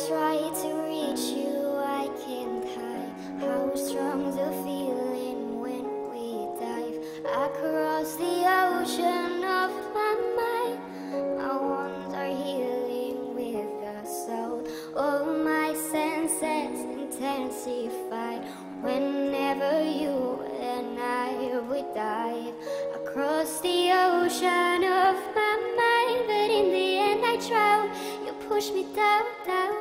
try to reach you, I can't hide how strong the feeling when we dive across the ocean of my mind. My wounds are healing with the soul. All my senses intensified whenever you and I would dive across the ocean of my mind. But in the end I drown. You push me down, down.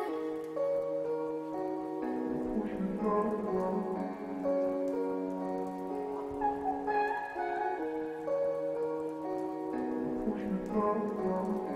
Push me down, down.